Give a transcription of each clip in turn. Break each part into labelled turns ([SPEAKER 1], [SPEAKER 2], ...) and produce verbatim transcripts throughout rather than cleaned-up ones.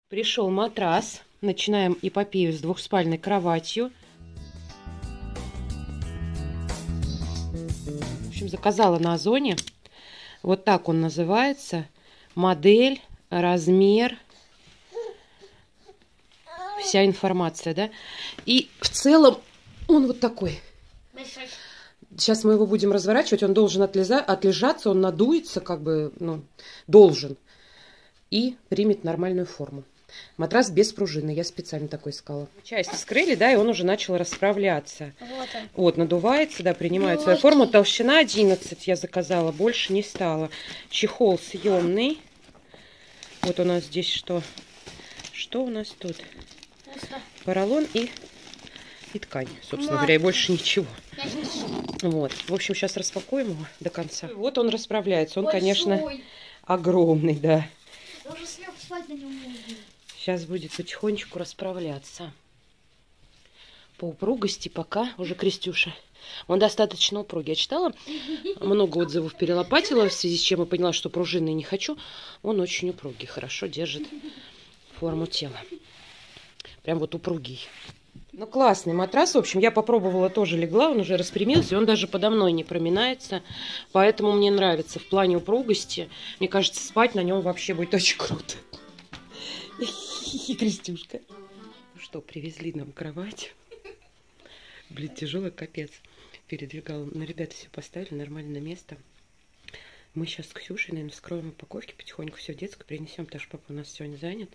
[SPEAKER 1] Пришел матрас. Начинаем эпопею с двухспальной кроватью. В общем, заказала на Озоне. Вот так он называется. Модель, размер. Вся информация, да? И в целом он вот такой. Сейчас мы его будем разворачивать. Он должен отлеза... отлежаться, он надуется, как бы, ну, должен. И примет нормальную форму. Матрас без пружины. Я специально такой искала. Часть скрыли, да, и он уже начал расправляться. Вот он. Вот, надувается, да, принимает свою форму. Толщина одиннадцать я заказала, больше не стало. Чехол съемный. Вот у нас здесь что? Что у нас тут? Поролон и, и ткань, собственно говоря, и больше ничего. Вот. В общем, сейчас распакуем его до конца. Вот он расправляется. Он, большой, конечно, огромный, да.
[SPEAKER 2] Даже слеп спать на нем можно.
[SPEAKER 1] Сейчас будет потихонечку расправляться. По упругости пока уже Крестюша. Он достаточно упругий. Я читала, много отзывов перелопатила, в связи с чем я поняла, что пружинный не хочу. Он очень упругий, хорошо держит форму тела. Прям вот упругий. Ну, классный матрас. В общем, я попробовала, тоже легла, он уже распрямился, он даже подо мной не проминается. Поэтому мне нравится в плане упругости. Мне кажется, спать на нем вообще будет очень круто. Крестюшка. Ну что, привезли нам кровать. Блин, тяжелый капец. Передвигала. Ну, ребята все поставили нормально на место. Мы сейчас с Ксюшей, наверное, вскроем упаковки, потихоньку все в детскую принесем, потому что папа у нас сегодня занят.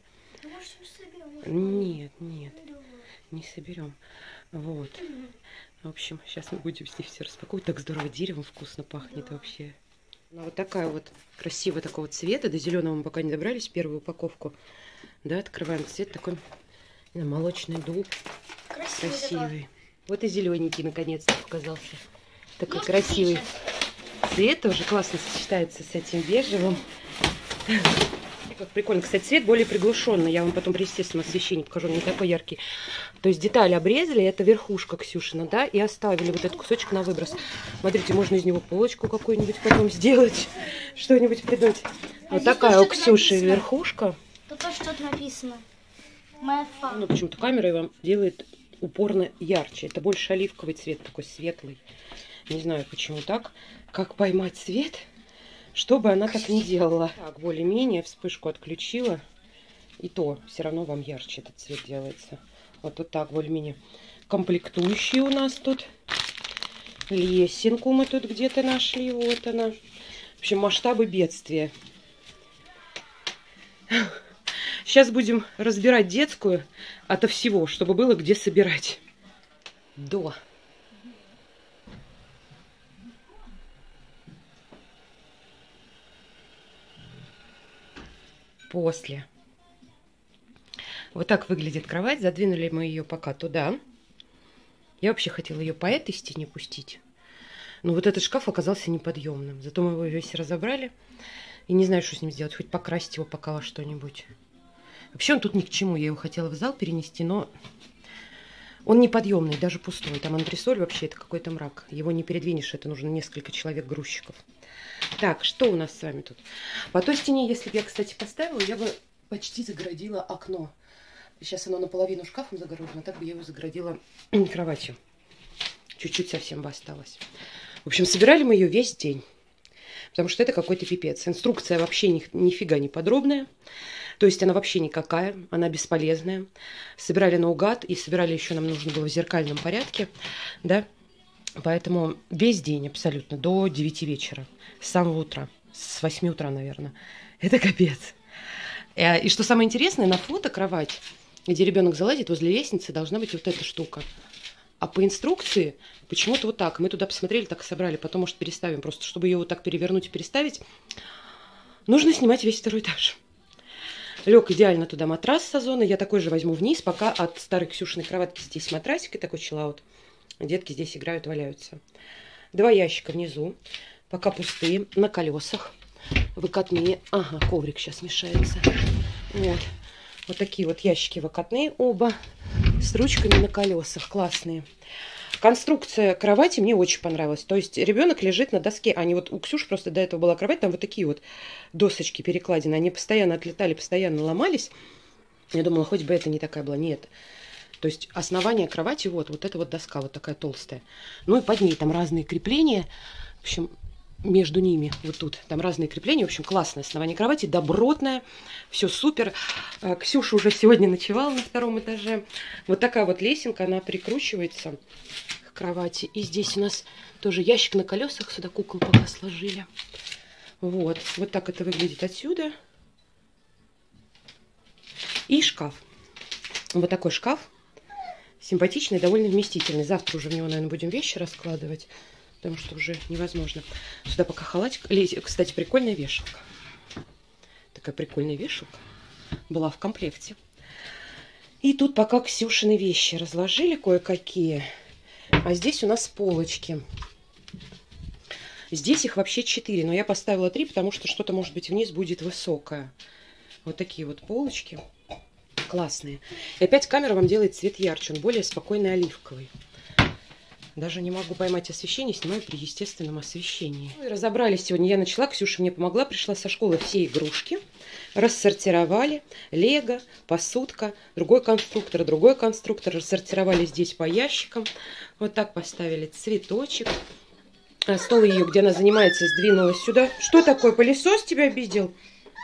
[SPEAKER 1] Нет, нет, не соберем. Вот. В общем, сейчас мы будем здесь все распаковывать. Так здорово деревом вкусно пахнет вообще. Ну, вот такая вот красивая такого цвета. До зеленого мы пока не добрались, первую упаковку. Да, открываем цвет такой, знаю, молочный дуб. Красивый. Красивый. Вот и зелененький наконец-то показался. Такой Можно красивый цвет. Тоже классно сочетается с этим бежевым. Как прикольно. Кстати, цвет более приглушенный. Я вам потом при естественном освещении покажу. Он не такой яркий. То есть детали обрезали. Это верхушка Ксюшина, да? И оставили вот этот кусочек на выброс. Смотрите, можно из него полочку какую-нибудь потом сделать. Что-нибудь придумать. А вот такая у Ксюши написано. Верхушка.
[SPEAKER 2] Тут тоже что-то написано. Моя фа.
[SPEAKER 1] Ну, почему-то камера вам делает упорно ярче. Это больше оливковый цвет, такой светлый. Не знаю, почему так. Как поймать цвет, чтобы она так не делала. Так, более-менее вспышку отключила. И то все равно вам ярче этот цвет делается. Вот, вот так, более-менее. Комплектующие у нас тут. Лесенку мы тут где-то нашли. Вот она. В общем, масштабы бедствия. Сейчас будем разбирать детскую ото всего, чтобы было где собирать. До. После. Вот так выглядит кровать. Задвинули мы ее пока туда. Я вообще хотела ее по этой стене пустить. Но вот этот шкаф оказался неподъемным. Зато мы его весь разобрали. И не знаю, что с ним сделать. Хоть покрасить его пока во что-нибудь. Вообще он тут ни к чему. Я его хотела в зал перенести, но он неподъемный, даже пустой. Там антресоль вообще это какой-то мрак. Его не передвинешь, это нужно несколько человек-грузчиков. Так, что у нас с вами тут? По той стене, если бы я, кстати, поставила, я бы почти загородила окно. Сейчас оно наполовину шкафом загорожено, а так бы я его загородила кроватью. Чуть-чуть совсем бы осталось. В общем, собирали мы ее весь день. Потому что это какой-то пипец. Инструкция вообще ни, нифига не подробная. То есть она вообще никакая, она бесполезная. Собирали наугад, и собирали еще нам нужно было в зеркальном порядке, да. Поэтому весь день абсолютно, до девяти вечера, с самого утра, с восьми утра, наверное. Это капец. И что самое интересное, на фото кровать, где ребенок залазит, возле лестницы должна быть вот эта штука. А по инструкции почему-то вот так. Мы туда посмотрели, так и собрали. Потом, может, переставим. Просто, чтобы ее вот так перевернуть и переставить, нужно снимать весь второй этаж. Лег идеально туда матрас с Озона. Я такой же возьму вниз, пока от старой Ксюшиной кроватки здесь матрасик и такой чиллаут. Детки здесь играют, валяются. Два ящика внизу. Пока пустые, на колесах. Выкатные. Ага, коврик сейчас мешается. Вот. Вот такие вот ящики выкатные оба. С ручками на колесах. Классные. Конструкция кровати мне очень понравилась. То есть ребенок лежит на доске. А не вот у Ксюши просто до этого была кровать. Там вот такие вот досочки перекладины. Они постоянно отлетали, постоянно ломались. Я думала, хоть бы это не такая была. Нет. То есть основание кровати, вот, вот эта вот доска, вот такая толстая. Ну и под ней там разные крепления. В общем, между ними, вот тут, там разные крепления. В общем, классное основание кровати, добротное. Все супер. Ксюша уже сегодня ночевала на втором этаже. Вот такая вот лесенка, она прикручивается к кровати. И здесь у нас тоже ящик на колесах. Сюда кукол пока сложили. Вот. Вот так это выглядит отсюда. И шкаф. Вот такой шкаф. Симпатичный, довольно вместительный. Завтра уже в него, наверное, будем вещи раскладывать, потому что уже невозможно. Сюда пока халатик. Кстати, прикольная вешалка. Такая прикольная вешалка. Была в комплекте. И тут пока Ксюшины вещи разложили кое-какие. А здесь у нас полочки. Здесь их вообще четыре, но я поставила три, потому что что-то, может быть, вниз будет высокое. Вот такие вот полочки. Классные. И опять камера вам делает цвет ярче. Он более спокойный, оливковый. Даже не могу поймать освещение. Снимаю при естественном освещении. Ну и разобрались сегодня. Я начала. Ксюша мне помогла. Пришла со школы все игрушки. Рассортировали. Лего, посудка, другой конструктор, другой конструктор. Рассортировали здесь по ящикам. Вот так поставили цветочек. Стол ее, где она занимается, сдвинулась сюда. Что такое? Пылесос тебя обидел?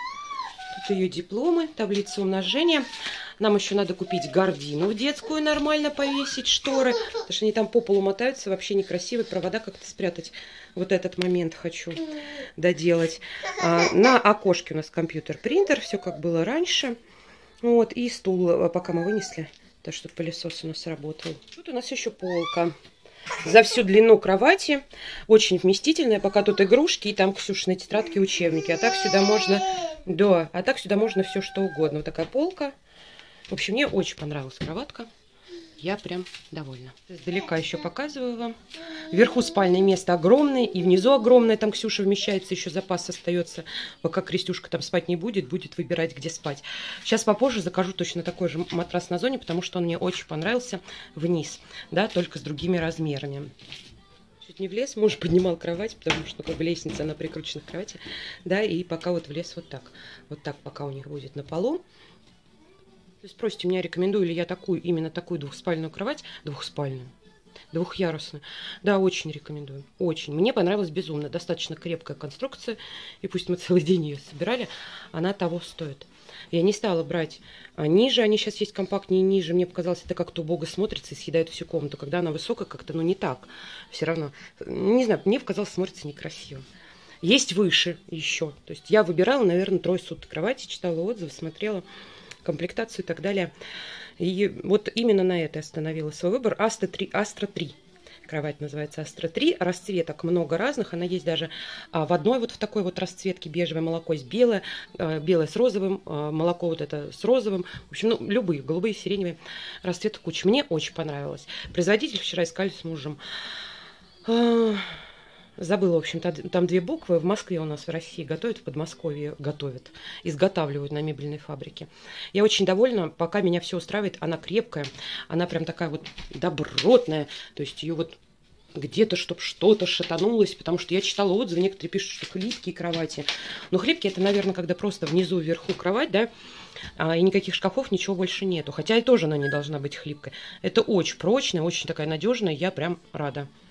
[SPEAKER 1] Ее дипломы, таблица умножения. Нам еще надо купить гардину детскую, нормально повесить, шторы, потому что они там по полу мотаются, вообще некрасивые, провода как-то спрятать. Вот этот момент хочу доделать. А, на окошке у нас компьютер-принтер, все как было раньше. Вот, и стул пока мы вынесли, так чтобы пылесос у нас работал. Тут у нас еще полка. За всю длину кровати. Очень вместительная. Пока тут игрушки и там Ксюшины тетрадки, учебники. А так сюда можно... Да, а так сюда можно все что угодно. Вот такая полка. В общем, мне очень понравилась кроватка. Я прям довольна. Издалека еще показываю вам. Вверху спальное место огромное. И внизу огромное. Там Ксюша вмещается. Еще запас остается. Пока Крестюшка там спать не будет. Будет выбирать, где спать. Сейчас попозже закажу точно такой же матрас на зоне. Потому что он мне очень понравился вниз. Да, только с другими размерами. Чуть не влез. Муж поднимал кровать. Потому что как бы лестница, она прикручена к кровати. Да, и пока вот влез вот так. Вот так пока у них будет на полу. То есть спросите меня, рекомендую ли я такую, именно такую двухспальную кровать, двухспальную, двухъярусную. Да, очень рекомендую, очень. Мне понравилась безумно, достаточно крепкая конструкция, и пусть мы целый день ее собирали, она того стоит. Я не стала брать ниже, они сейчас есть компактнее, ниже. Мне показалось, это как-то убого смотрится и съедает всю комнату. Когда она высокая, как-то, ну, не так. Все равно, не знаю, мне показалось, смотрится некрасиво. Есть выше еще. То есть я выбирала, наверное, трое суток кровати, читала отзывы, смотрела комплектацию и так далее. И вот именно на это остановила свой выбор. Астра три. Астра три. Кровать называется Астра три. Расцветок много разных. Она есть даже а, в одной вот в такой вот расцветке. Бежевое молоко есть белое. А, белое с розовым. А, молоко вот это с розовым. В общем, ну, любые. Голубые, сиреневые. Расцветок куча. Мне очень понравилось. Производитель вчера искали с мужем. А, Забыла, в общем-то, там две буквы. В Москве у нас, в России готовят, в Подмосковье готовят, изготавливают на мебельной фабрике. Я очень довольна, пока меня все устраивает. Она крепкая, она прям такая вот добротная. То есть ее вот где-то, чтобы что-то шатанулось, потому что я читала отзывы, некоторые пишут, что хлипкие кровати. Но хлипкие это, наверное, когда просто внизу, вверху кровать, да, и никаких шкафов, ничего больше нету. Хотя и тоже она не должна быть хлипкой. Это очень прочная, очень такая надежная, я прям рада.